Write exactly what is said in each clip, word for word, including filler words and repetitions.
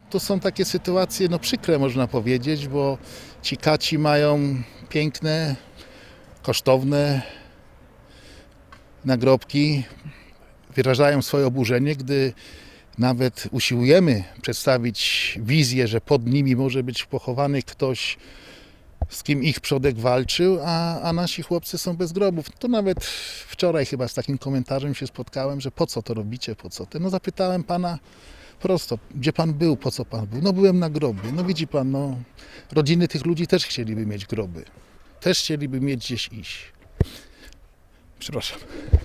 to są takie sytuacje, no przykre można powiedzieć, bo ci kaci mają piękne, kosztowne nagrobki, wyrażają swoje oburzenie, gdy nawet usiłujemy przedstawić wizję, że pod nimi może być pochowany ktoś, z kim ich przodek walczył, a, a nasi chłopcy są bez grobów. To nawet wczoraj chyba z takim komentarzem się spotkałem, że po co to robicie, po co to? No zapytałem pana prosto, gdzie pan był, po co pan był? No byłem na grobie. No widzi pan, no rodziny tych ludzi też chcieliby mieć groby. Też chcieliby mieć gdzieś iść. Przepraszam.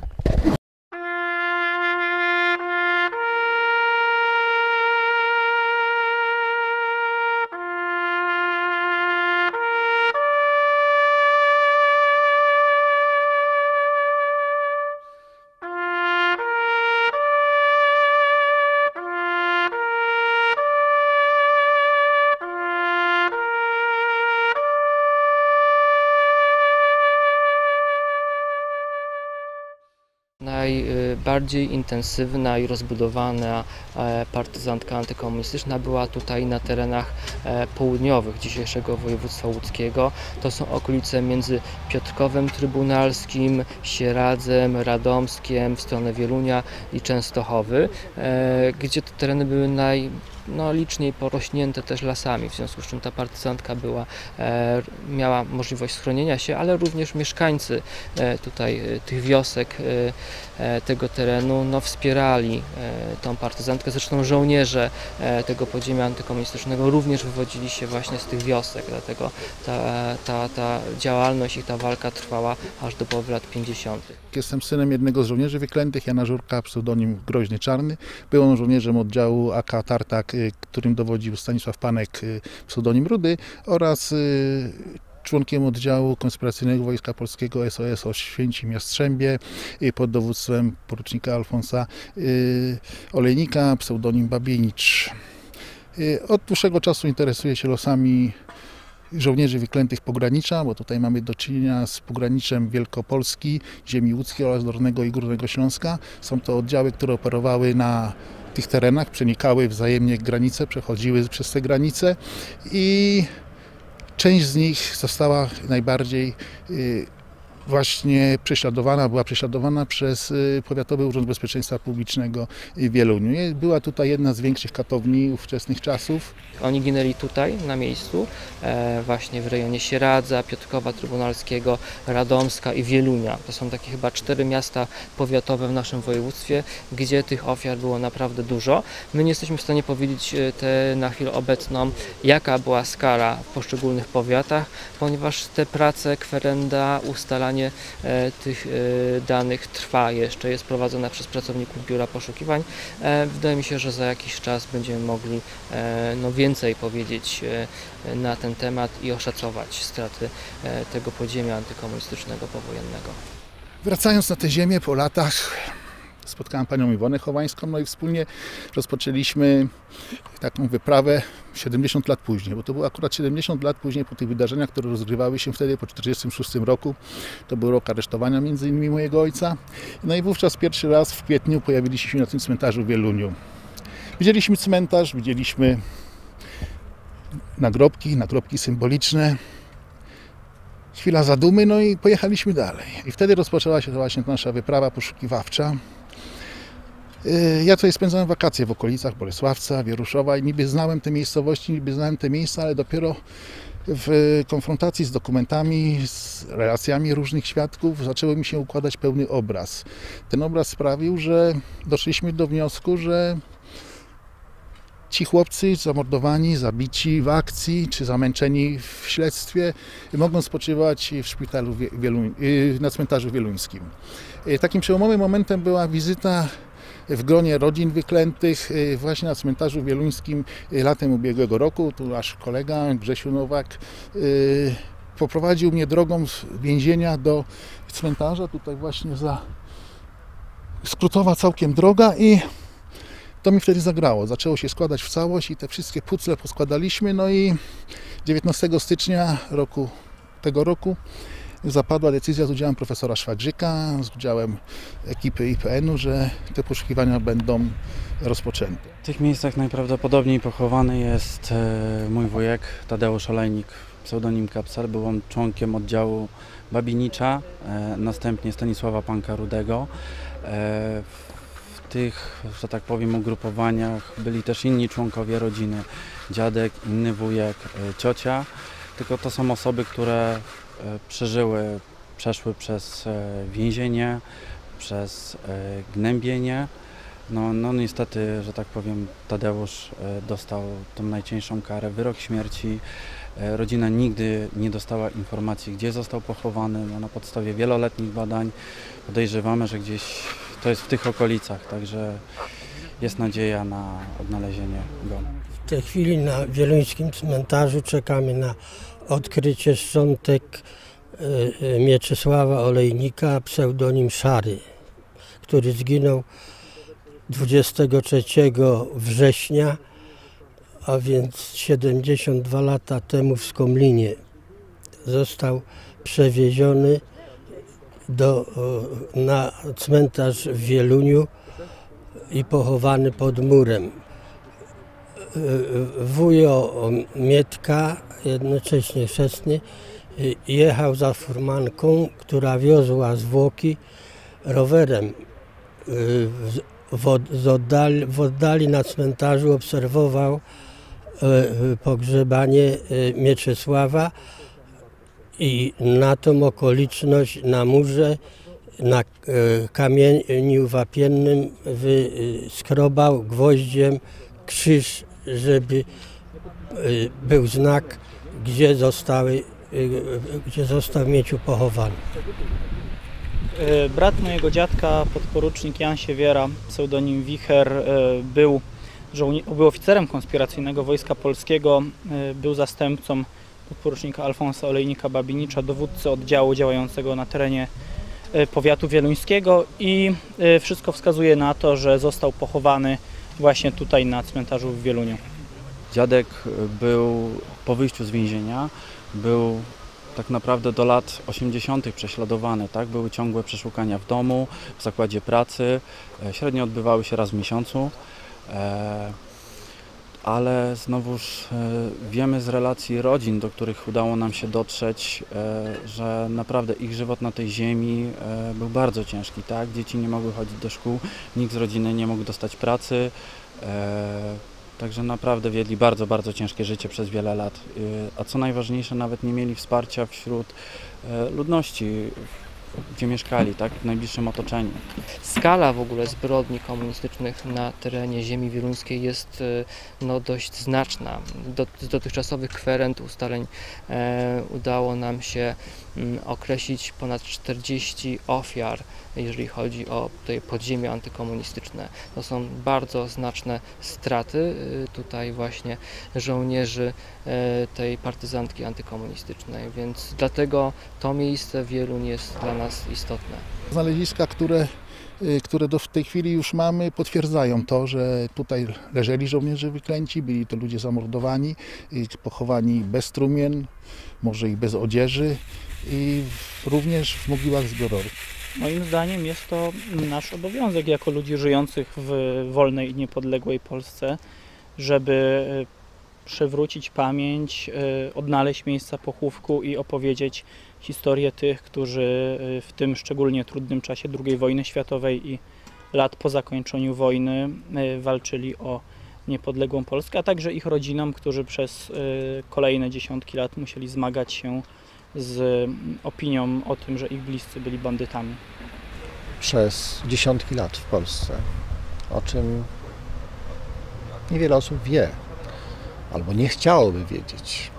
Najbardziej intensywna i rozbudowana partyzantka antykomunistyczna była tutaj na terenach południowych dzisiejszego województwa łódzkiego. To są okolice między Piotrkowem Trybunalskim, Sieradzem, Radomskiem, w stronę Wielunia i Częstochowy, gdzie te tereny były naj no, liczniej porośnięte też lasami, w związku z czym ta partyzantka była, e, miała możliwość schronienia się, ale również mieszkańcy e, tutaj e, tych wiosek e, tego terenu no, wspierali e, tą partyzantkę. Zresztą żołnierze e, tego podziemia antykomunistycznego również wywodzili się właśnie z tych wiosek, dlatego ta, ta, ta działalność i ta walka trwała aż do połowy lat pięćdziesiątych. Jestem synem jednego z żołnierzy wyklętych, Jana Żurka, pseudonim Groźny Czarny. Był on żołnierzem oddziału A K Tartak, którym dowodził Stanisław Panek, pseudonim Rudy, oraz członkiem oddziału konspiracyjnego Wojska Polskiego S O S Oświęcim Jastrzębie pod dowództwem porucznika Alfonsa Olejnika, pseudonim Babienicz. Od dłuższego czasu interesuje się losami żołnierzy wyklętych pogranicza, bo tutaj mamy do czynienia z pograniczem Wielkopolski, ziemi łódzkiej oraz Dolnego i Górnego Śląska. Są to oddziały, które operowały na tych terenach, przenikały wzajemnie granice, przechodziły przez te granice i część z nich została najbardziej właśnie prześladowana, była prześladowana przez Powiatowy Urząd Bezpieczeństwa Publicznego w Wieluniu. Była tutaj jedna z większych katowni ówczesnych czasów. Oni ginęli tutaj, na miejscu, e, właśnie w rejonie Sieradza, Piotrkowa Trybunalskiego, Radomska i Wielunia. To są takie chyba cztery miasta powiatowe w naszym województwie, gdzie tych ofiar było naprawdę dużo. My nie jesteśmy w stanie powiedzieć te, na chwilę obecną, jaka była skala w poszczególnych powiatach, ponieważ te prace, kwerenda, ustalanie e, tych e, danych trwa jeszcze, jest prowadzona przez pracowników Biura Poszukiwań. E, wydaje mi się, że za jakiś czas będziemy mogli e, no, więcej więcej powiedzieć na ten temat i oszacować straty tego podziemia antykomunistycznego powojennego. Wracając na tę ziemię po latach, spotkałem panią Iwonę Chowańską, no i wspólnie rozpoczęliśmy taką wyprawę siedemdziesiąt lat później, bo to było akurat siedemdziesiąt lat później po tych wydarzeniach, które rozgrywały się wtedy po tysiąc dziewięćset czterdziestym szóstym roku. To był rok aresztowania między innymi mojego ojca. No i wówczas pierwszy raz w kwietniu pojawiliśmy się na tym cmentarzu w Wieluniu. Widzieliśmy cmentarz, widzieliśmy nagrobki, nagrobki symboliczne. Chwila zadumy, no i pojechaliśmy dalej. I wtedy rozpoczęła się właśnie nasza wyprawa poszukiwawcza. Ja tutaj spędzałem wakacje w okolicach Bolesławca, Wieruszowa i niby znałem te miejscowości, niby znałem te miejsca, ale dopiero w konfrontacji z dokumentami, z relacjami różnych świadków zaczęło mi się układać pełny obraz. Ten obraz sprawił, że doszliśmy do wniosku, że ci chłopcy zamordowani, zabici w akcji czy zamęczeni w śledztwie mogą spoczywać w szpitalu Wieluń, na cmentarzu wieluńskim. Takim przełomowym momentem była wizyta w gronie rodzin wyklętych właśnie na cmentarzu wieluńskim latem ubiegłego roku. Tu nasz kolega Grzesiu Nowak poprowadził mnie drogą z więzienia do cmentarza. Tutaj właśnie za skrótowa całkiem droga i to mi wtedy zagrało. Zaczęło się składać w całość i te wszystkie pucle poskładaliśmy. No i dziewiętnastego stycznia roku, tego roku zapadła decyzja z udziałem profesora Szwagrzyka, z udziałem ekipy I P N u, że te poszukiwania będą rozpoczęte. W tych miejscach najprawdopodobniej pochowany jest mój wujek Tadeusz Olejnik, pseudonim Kapsel. Był on członkiem oddziału Babinicza, następnie Stanisława Panka Rudego. W tych, że tak powiem, ugrupowaniach byli też inni członkowie rodziny, dziadek, inny wujek, ciocia, tylko to są osoby, które przeżyły, przeszły przez więzienie, przez gnębienie. No, no niestety, że tak powiem, Tadeusz dostał tą najcięższą karę, wyrok śmierci. Rodzina nigdy nie dostała informacji, gdzie został pochowany. No, na podstawie wieloletnich badań podejrzewamy, że gdzieś to jest w tych okolicach, także jest nadzieja na odnalezienie go. W tej chwili na wieluńskim cmentarzu czekamy na odkrycie szczątek Mieczysława Olejnika, pseudonim Szary, który zginął dwudziestego trzeciego września, a więc siedemdziesiąt dwa lata temu w Skomlinie. Został przewieziony do, na cmentarz w Wieluniu i pochowany pod murem. Wujo Mietka, jednocześnie chrzestny, jechał za furmanką, która wiozła zwłoki rowerem. W, od, z oddali, w oddali na cmentarzu obserwował pogrzebanie Mieczysława i na tą okoliczność na murze, na kamieniu wapiennym wyskrobał gwoździem krzyż, żeby był znak, gdzie, zostały, gdzie został Mieciu pochowany. Brat mojego dziadka, podporucznik Jan Siewiera, pseudonim Wicher, był, był oficerem konspiracyjnego Wojska Polskiego, był zastępcą podporucznika Alfonsa Olejnika Babinicza, dowódcy oddziału działającego na terenie powiatu wieluńskiego i wszystko wskazuje na to, że został pochowany właśnie tutaj na cmentarzu w Wieluniu. Dziadek był po wyjściu z więzienia, był tak naprawdę do lat osiemdziesiątych prześladowany, tak? Były ciągłe przeszukania w domu, w zakładzie pracy, średnio odbywały się raz w miesiącu, ale znowuż wiemy z relacji rodzin, do których udało nam się dotrzeć, że naprawdę ich żywot na tej ziemi był bardzo ciężki, tak? Dzieci nie mogły chodzić do szkół, nikt z rodziny nie mógł dostać pracy. Także naprawdę wiedli bardzo, bardzo ciężkie życie przez wiele lat. A co najważniejsze, nawet nie mieli wsparcia wśród ludności, gdzie mieszkali, tak, w najbliższym otoczeniu. Skala w ogóle zbrodni komunistycznych na terenie ziemi wieluńskiej jest no, dość znaczna. Do, z dotychczasowych kwerent ustaleń e, udało nam się m, określić ponad czterdzieści ofiar, jeżeli chodzi o tutaj podziemie antykomunistyczne. To są bardzo znaczne straty tutaj właśnie żołnierzy tej partyzantki antykomunistycznej, więc dlatego to miejsce Wieluń jest dla nas istotne. Znaleziska, które, które do w tej chwili już mamy, potwierdzają to, że tutaj leżeli żołnierze wyklęci, byli to ludzie zamordowani, pochowani bez trumien, może i bez odzieży i również w mogiłach zbiorowych. Moim zdaniem jest to nasz obowiązek jako ludzi żyjących w wolnej i niepodległej Polsce, żeby przywrócić pamięć, odnaleźć miejsca pochówku i opowiedzieć historię tych, którzy w tym szczególnie trudnym czasie drugiej wojny światowej i lat po zakończeniu wojny walczyli o niepodległą Polskę, a także ich rodzinom, którzy przez kolejne dziesiątki lat musieli zmagać się z opinią o tym, że ich bliscy byli bandytami. Przez dziesiątki lat w Polsce, o czym niewiele osób wie, albo nie chciałoby wiedzieć.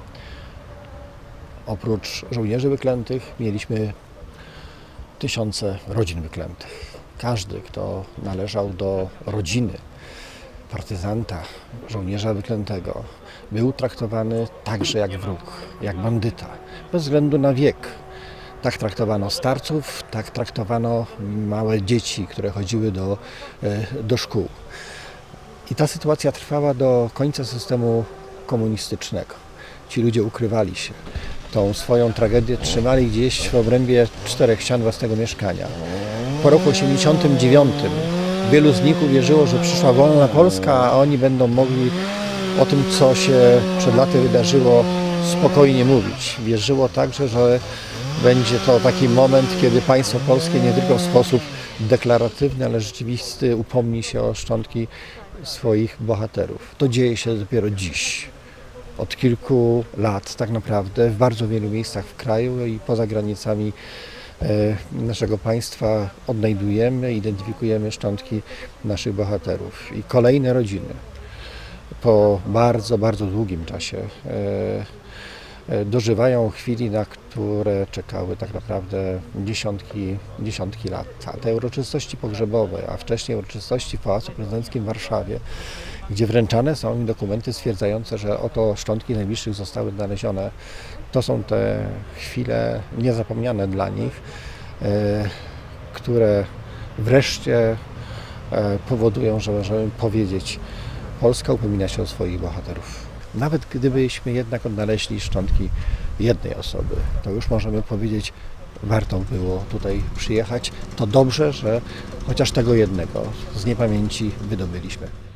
Oprócz żołnierzy wyklętych mieliśmy tysiące rodzin wyklętych. Każdy, kto należał do rodziny partyzanta, żołnierza wyklętego, był traktowany także jak wróg, jak bandyta, bez względu na wiek. Tak traktowano starców, tak traktowano małe dzieci, które chodziły do, do szkół. I ta sytuacja trwała do końca systemu komunistycznego. Ci ludzie ukrywali się. tą swoją tragedię trzymali gdzieś w obrębie czterech ścian własnego mieszkania. Po roku osiemdziesiątym dziewiątym wielu z nich uwierzyło, że przyszła wolna Polska, a oni będą mogli o tym, co się przed laty wydarzyło, spokojnie mówić. Wierzyło także, że będzie to taki moment, kiedy państwo polskie nie tylko w sposób deklaratywny, ale rzeczywisty upomni się o szczątki swoich bohaterów. To dzieje się dopiero dziś. Od kilku lat tak naprawdę w bardzo wielu miejscach w kraju i poza granicami naszego państwa odnajdujemy, identyfikujemy szczątki naszych bohaterów. I kolejne rodziny po bardzo, bardzo długim czasie dożywają chwili, na które czekały tak naprawdę dziesiątki, dziesiątki lat. A te uroczystości pogrzebowe, a wcześniej uroczystości w Pałacu Prezydenckim w Warszawie, gdzie wręczane są im dokumenty stwierdzające, że oto szczątki najbliższych zostały znalezione, to są te chwile niezapomniane dla nich, które wreszcie powodują, że możemy powiedzieć, Polska upomina się o swoich bohaterów. Nawet gdybyśmy jednak odnaleźli szczątki jednej osoby, to już możemy powiedzieć, warto było tutaj przyjechać. To dobrze, że chociaż tego jednego z niepamięci wydobyliśmy.